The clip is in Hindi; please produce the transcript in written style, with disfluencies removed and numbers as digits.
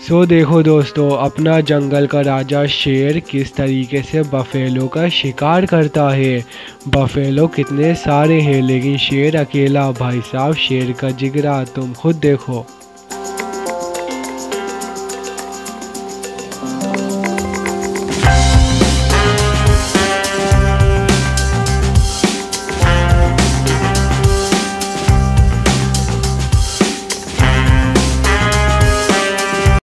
देखो दोस्तों, अपना जंगल का राजा शेर किस तरीके से बफेलो का शिकार करता है। बफेलो कितने सारे हैं लेकिन शेर अकेला। भाई साहब, शेर का जिगरा तुम खुद देखो।